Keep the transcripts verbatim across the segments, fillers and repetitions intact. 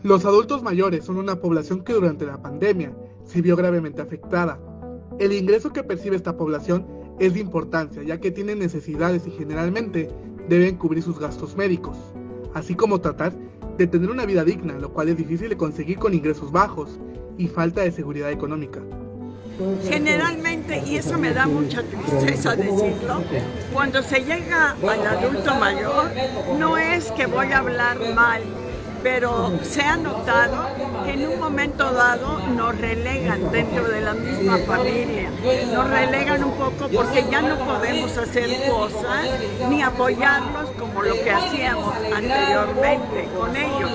Los adultos mayores son una población que durante la pandemia se vio gravemente afectada. El ingreso que percibe esta población es de importancia, ya que tienen necesidades y generalmente deben cubrir sus gastos médicos, así como tratar de tener una vida digna, lo cual es difícil de conseguir con ingresos bajos y falta de seguridad económica. Generalmente, y eso me da mucha tristeza decirlo, cuando se llega al adulto mayor, no es que voy a hablar mal, pero se ha notado que en un momento dado nos relegan dentro de la misma familia, nos relegan un poco porque ya no podemos hacer cosas ni apoyarlos como lo que hacíamos anteriormente con ellos.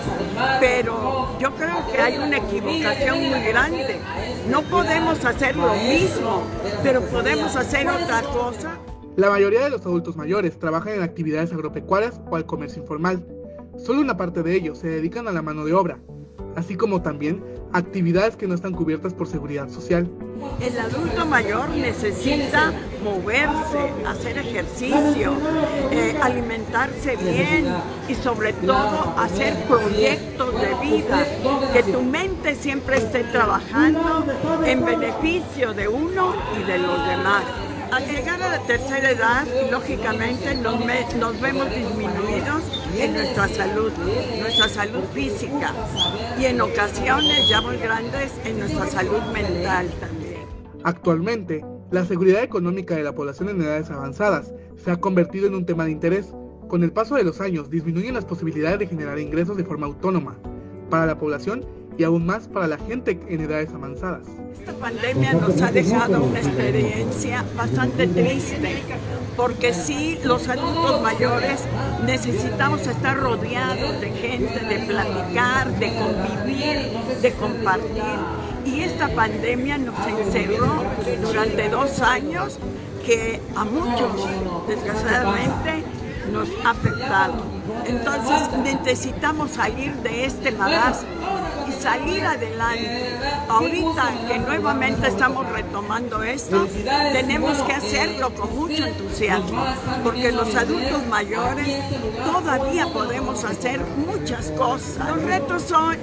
Pero yo creo que hay una equivocación muy grande. No podemos hacer lo mismo, pero podemos hacer otra cosa. La mayoría de los adultos mayores trabajan en actividades agropecuarias o al comercio informal. Solo una parte de ellos se dedican a la mano de obra, así como también actividades que no están cubiertas por seguridad social. El adulto mayor necesita moverse, hacer ejercicio, eh, alimentarse bien y sobre todo hacer proyectos de vida, que tu mente siempre esté trabajando en beneficio de uno y de los demás. Al llegar a la tercera edad, lógicamente nos, me, nos vemos disminuidos en nuestra salud, nuestra salud física y en ocasiones ya muy grandes en nuestra salud mental también. Actualmente, la seguridad económica de la población en edades avanzadas se ha convertido en un tema de interés. Con el paso de los años disminuyen las posibilidades de generar ingresos de forma autónoma para la población y aún más para la gente en edades avanzadas. Esta pandemia nos ha dejado una experiencia bastante triste, porque sí, los adultos mayores necesitamos estar rodeados de gente, de platicar, de convivir, de compartir. Y esta pandemia nos encerró durante dos años que a muchos, desgraciadamente, nos ha afectado. Entonces necesitamos salir de este marasmo y salir adelante. Ahorita que nuevamente estamos retomando esto, tenemos que hacerlo con mucho entusiasmo, porque los adultos mayores todavía podemos hacer muchas cosas. Los retos son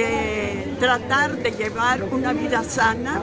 eh, tratar de llevar una vida sana,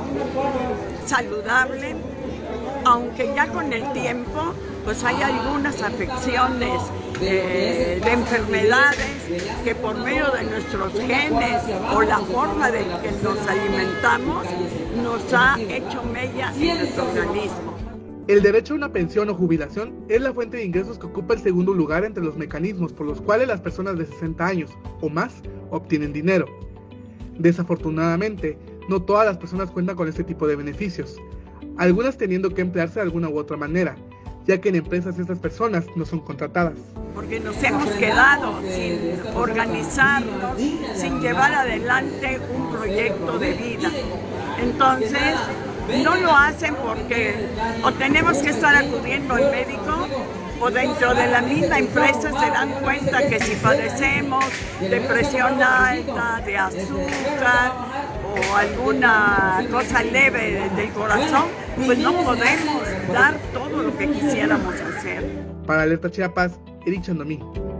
saludable, aunque ya con el tiempo pues hay algunas afecciones eh, de enfermedades que por medio de nuestros genes o la forma de que nos alimentamos nos ha hecho mella en nuestro organismo. El derecho a una pensión o jubilación es la fuente de ingresos que ocupa el segundo lugar entre los mecanismos por los cuales las personas de sesenta años o más obtienen dinero. Desafortunadamente, no todas las personas cuentan con este tipo de beneficios, algunas teniendo que emplearse de alguna u otra manera, ya que en empresas estas personas no son contratadas. Porque nos hemos quedado sin organizarnos, sin llevar adelante un proyecto de vida. Entonces, no lo hacen porque o tenemos que estar acudiendo al médico o dentro de la misma empresa se dan cuenta que si padecemos de presión alta, de azúcar o alguna cosa leve del corazón, pues no podemos dar todo lo que quisiéramos hacer. Para Alerta Chiapas, Eric Chandomí.